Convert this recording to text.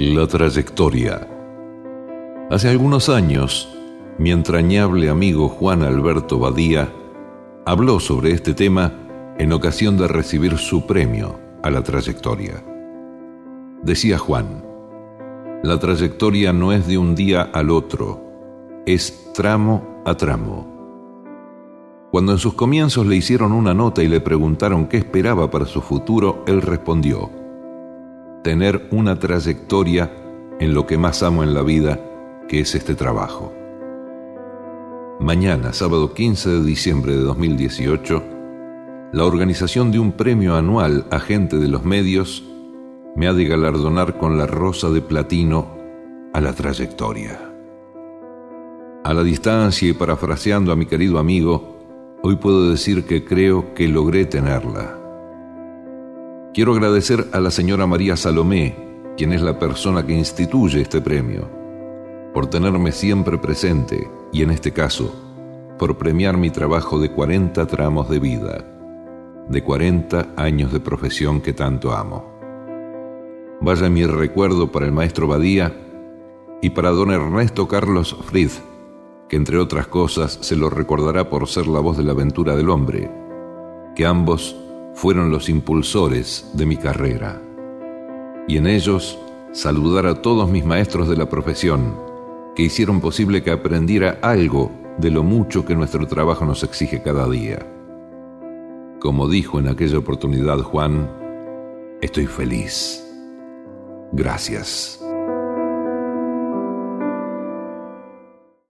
La trayectoria. Hace algunos años, mi entrañable amigo Juan Alberto Badía habló sobre este tema en ocasión de recibir su premio a la trayectoria. Decía Juan: la trayectoria no es de un día al otro, es tramo a tramo. Cuando en sus comienzos le hicieron una nota y le preguntaron qué esperaba para su futuro, él respondió: tener una trayectoria en lo que más amo en la vida, que es este trabajo. Mañana, sábado 15 de diciembre de 2018, la organización de un premio anual a gente de los medios me ha de galardonar con la Rosa de Platino a la trayectoria. A la distancia y parafraseando a mi querido amigo, hoy puedo decir que creo que logré tenerla. Quiero agradecer a la señora María Salomé, quien es la persona que instituye este premio, por tenerme siempre presente y, en este caso, por premiar mi trabajo de 40 tramos de vida, de 40 años de profesión que tanto amo. Vaya mi recuerdo para el maestro Badía y para don Ernesto Carlos Fried, que entre otras cosas se lo recordará por ser la voz de la aventura del hombre, que ambos fueron los impulsores de mi carrera. Y en ellos saludar a todos mis maestros de la profesión, que hicieron posible que aprendiera algo de lo mucho que nuestro trabajo nos exige cada día. Como dijo en aquella oportunidad Juan, estoy feliz. Gracias.